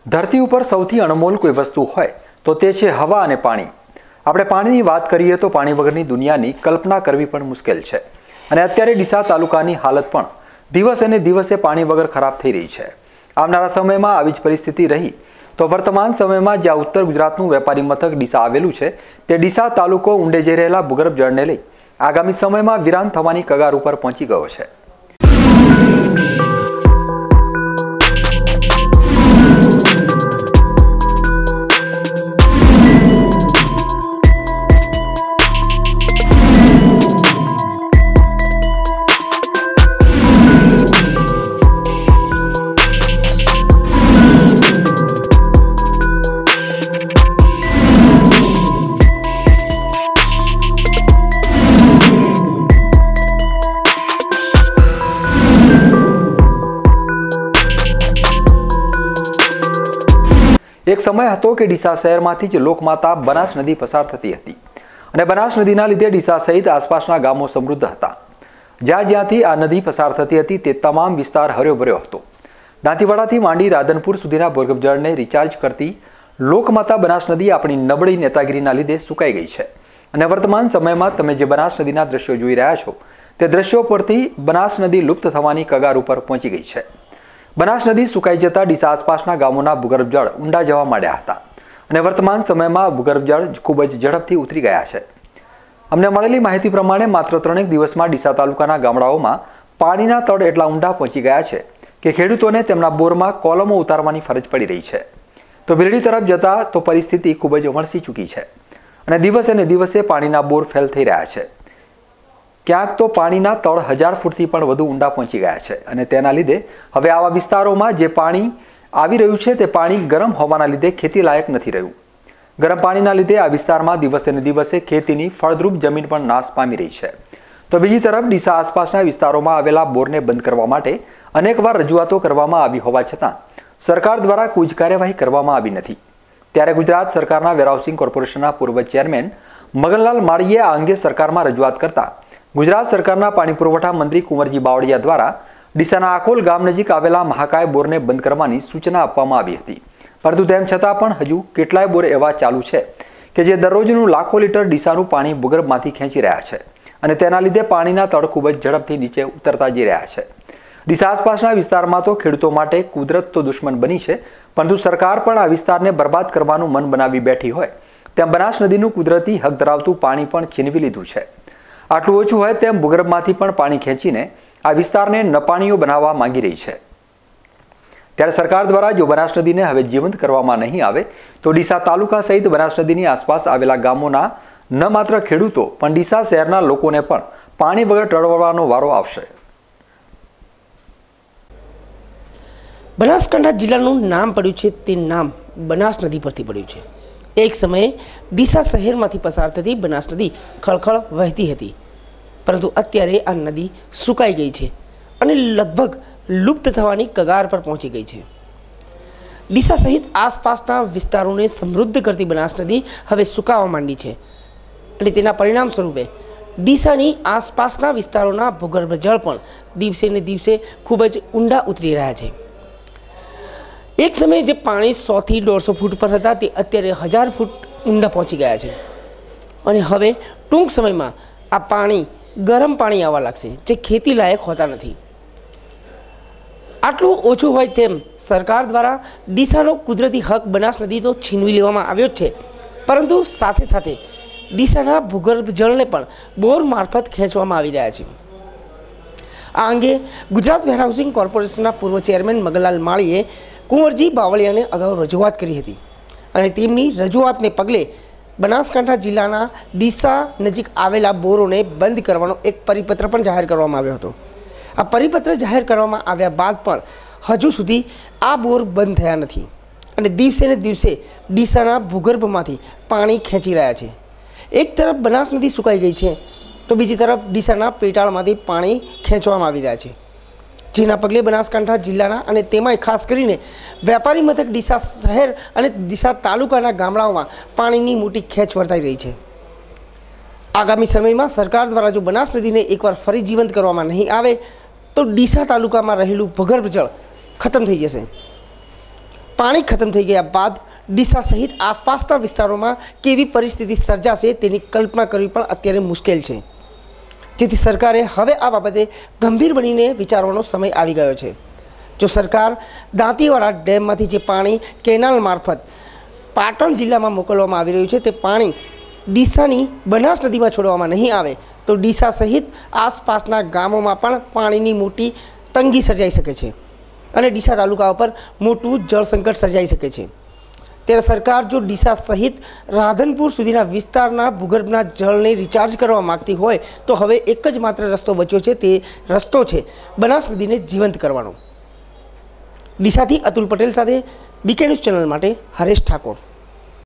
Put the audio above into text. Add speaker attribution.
Speaker 1: ધરતી ઉપર સૌથી અણમોલ કોઈ વસ્તુ હોય તો તે છે હવા અને પાણી। આપણે પાણીની વાત કરીએ તો પાણી વગરની દુનિયાની કલ્પના કરવી પણ મુશ્કેલ છે અને અત્યારે ડીસા તાલુકાની હાલત પણ દિવસે ને દિવસે પાણી વગર ખરાબ થઈ રહી છે। આવનારા સમયમાં આવી જ પરિસ્થિતિ રહી તો વર્તમાન સમયમાં જ્યાં ઉત્તર ગુજરાતનું વેપારી મથક ડીસા આવેલું છે તે ડીસા તાલુકો ઊંડે જઈ રહેલા ભૂગર્ભ જળને લઈ આગામી સમયમાં વિરાન થવાની કગાર ઉપર પહોંચી ગયો છે। एक समय હતો કે ડીસા શહેરમાંથી જ લોકમાતા બનાસ નદી પસાર થતી હતી અને બનાસ નદીના લીધે ડીસા સહિત આસપાસના ગામો સમૃદ્ધ હતા। જ્યાં જ્યાંથી આ નદી પસાર થતી હતી તે તમામ વિસ્તાર હર્યોભર્યો હતો। દાંતીવાડાથી માંડી રાધનપુર સુધીના ભૂગર્ભ જળને રિચાર્જ કરતી લોકમાતા બનાસ નદી આપણી નબળી નેતાગીરીના લીધે સુકાઈ ગઈ છે અને વર્તમાન સમયમાં તમે જે બનાસ નદીના દ્રશ્યો જોઈ રહ્યા છો તે દ્રશ્યો પરથી બનાસ નદી લુપ્ત થવાની કગાર ઉપર પહોંચી ગઈ છે। બનાસ નદી સુકાઈ જતા ડીસા આસપાસના ગામોના ભૂગર્ભ જળ ઊંડા જવા માંડ્યા હતા અને વર્તમાન સમયમાં ભૂગર્ભ જળ ખૂબ જ ઝડપથી ઉતરી ગયા છે। અમને મળેલી માહિતી પ્રમાણે માત્ર 3 દિવસમાં ડીસા તાલુકાના ગામડાઓમાં પાણીના તળ એટલા ઊંડા પહોંચી ગયા છે કે ખેડૂતોને તેમના બોરમાં કોલમો ઉતારવાની ફરજ પડી રહી છે। તો બિરડી તરફ જતા તો પરિસ્થિતિ ખૂબ જ વણસી ચૂકી છે અને દિવસે ને દિવસે પાણીના બોર ફેલ થઈ રહ્યા છે। ક્યાંક તો પાણીના તળ 1000 ફૂટથી પણ વધુ ઊંડા પહોંચી ગયા છે અને તેના લીધે હવે આવા વિસ્તારોમાં જે પાણી આવી રહ્યું છે તે પાણી ગરમ હોવાના લીધે ખેતી લાયક નથી રહ્યું। ગરમ પાણીના લીધે આ વિસ્તારમાં દિવસે ને દિવસે ખેતીની ફળદ્રુપ જમીન પણ નાશ પામી રહી છે। તો બીજી તરફ ડીસા આસપાસના વિસ્તારોમાં આવેલા બોરને બંધ કરવા માટે અનેકવાર રજૂઆતો કરવામાં આવી હોવા છતાં સરકાર દ્વારા કોઈ જ કાર્યવાહી કરવામાં આવી નથી। ત્યારે ગુજરાત સરકારના વેરહાઉસિંગ કોર્પોરેશનના પૂર્વ ચેરમેન મગનલાલ માળીએ આ અંગે સરકારમાં રજૂઆત કરતા ગુજરાત સરકારના પાણી પુરવઠા મંત્રી કુંવરજી બાવળિયા દ્વારા ડીસાના આકોલ ગામ નજીક આવેલા મહાકાય બોરને બંધ કરવાની સૂચના આપવામાં આવી હતી, પરંતુ તેમ છતાં પણ હજુ કેટલાય બોર એવા ચાલુ છે કે જે દરરોજનું લાખો લીટર ડીસાનું પાણી ભૂગર્ભમાંથી ખેંચી રહ્યા છે અને તેના લીધે પાણીના તળ ખૂબ જ ઝડપથી નીચે ઉતરતા જઈ રહ્યા છે। ડીસા આસપાસના વિસ્તારમાં તો ખેડૂતો માટે કુદરત તો દુશ્મન બની છે, પરંતુ સરકાર પણ આ વિસ્તારને બરબાદ કરવાનું મન બનાવી બેઠી હોય તેમ બનાસ નદીનું કુદરતી હક ધરાવતું પાણી પણ છીનવી લીધું છે। આટલું ઓછું હોય તેમ ભૂગર્ભમાંથી પણ પાણી ખેંચીને આ વિસ્તારને નપાણીઓ બનાવવા માંગી રહી છે। ત્યારે સરકાર દ્વારા જો બનાસ નદીને હવે જીવંત કરવામાં નહીં આવે તો ડીસા તાલુકા સહિત બનાસ નદીની આસપાસ આવેલા ગામોના ન માત્ર ખેડૂતો પણ ડીસા શહેરના લોકોને પણ પાણી વગર ટળવવાનો વારો આવશે।
Speaker 2: બનાસકાંઠા જિલ્લાનું નામ પડ્યું છે તે નામ બનાસ નદી પરથી પડ્યું છે। એક સમયે ડીસા શહેરમાંથી પસાર થતી બનાસ નદી ખળખળ વહેતી હતી, પરંતુ અત્યારે આ નદી સુકાઈ ગઈ છે અને લગભગ લુપ્ત થવાની કગાર પર પહોંચી ગઈ છે। ડીસા સહિત આસપાસના વિસ્તારોને સમૃદ્ધ કરતી બનાસ નદી હવે સુકાવા માંડી છે અને તેના પરિણામ સ્વરૂપે ડીસાની આસપાસના વિસ્તારોના ભૂગર્ભ જળ પણ દિવસે ને દિવસે ખૂબ જ ઊંડા ઉતરી રહ્યા છે। એક સમયે જે પાણી 100 થી 150 ફૂટ પર હતા તે અત્યારે 1000 ફૂટ ઊંડા પહોંચી ગયા છે અને હવે ટૂંક સમયમાં આ પાણી ગરમ પાણી આવવા લાગશે, જે ખેતી લાયક હોતા નથી। આટલું ઓછું હોય તેમ સરકાર દ્વારા ડીસાનો કુદરતી હક બનાસ નદી તો છીનવી લેવામાં આવ્યો જ છે, પરંતુ સાથે સાથે ડીસાના ભૂગર્ભ જળને પણ બોર મારફત ખેંચવામાં આવી રહ્યા છે। આ અંગે ગુજરાત વેરહાઉસિંગ કોર્પોરેશનના પૂર્વ ચેરમેન મગનલાલ માળીએ કુંવરજી બાવળિયાને અગાઉ રજૂઆત કરી હતી અને તેમની રજૂઆતને પગલે બનાસકાંઠા જિલ્લાના ડીસા નજીક આવેલા બોરોને બંધ કરવાનો એક પરિપત્ર પણ જાહેર કરવામાં આવ્યો હતો। આ પરિપત્ર જાહેર કરવામાં આવ્યા બાદ પણ હજુ સુધી આ બોર બંધ થયા નથી અને દિવસે ને દિવસે ડીસાના ભૂગર્ભમાંથી પાણી ખેંચી રહ્યા છે। એક તરફ બનાસ નદી સુકાઈ ગઈ છે તો બીજી તરફ ડીસાના પેટાળમાંથી પાણી ખેંચવામાં આવી રહ્યા છે, જેના પગલે બનાસકાંઠા જિલ્લાના અને તેમાંય ખાસ કરીને વેપારી મથક ડીસા શહેર અને ડીસા તાલુકાના ગામડાઓમાં પાણીની મોટી ખેંચ વર્તાઈ રહી છે। આગામી સમયમાં સરકાર દ્વારા જો બનાસ નદીને એકવાર ફરી જીવંત કરવામાં નહીં આવે તો ડીસા તાલુકામાં રહેલું ભૂગર્ભ જળ ખતમ થઈ જશે। પાણી ખતમ થઈ ગયા બાદ ડીસા સહિત આસપાસના વિસ્તારોમાં કેવી પરિસ્થિતિ સર્જાશે તેની કલ્પના કરવી પણ અત્યારે મુશ્કેલ છે, જેથી સરકારે હવે આ બાબતે ગંભીર બનીને વિચારવાનો સમય આવી ગયો છે। જો સરકાર દાંતીવાડા ડેમમાંથી જે પાણી કેનાલ મારફત પાટણ જિલ્લામાં મોકલવામાં આવી રહ્યું છે તે પાણી ડીસાની બનાસ નદીમાં છોડવામાં નહીં આવે તો ડીસા સહિત આસપાસના ગામોમાં પણ પાણીની મોટી તંગી સર્જાઈ શકે છે અને ડીસા તાલુકા ઉપર મોટું જળ સંકટ સર્જાઈ શકે છે। ત્યારે સરકાર જો ડીસા સહિત રાધનપુર સુધીના વિસ્તારના ભૂગર્ભના જળને રિચાર્જ કરવા માગતી હોય તો હવે એક જ માત્ર રસ્તો બચ્યો છે, તે રસ્તો છે બનાસ નદીને જીવંત કરવાનો। ડીસાથી અતુલ પટેલ સાથે બીકે ન્યૂઝ ચેનલ માટે હરેશ ઠાકોર।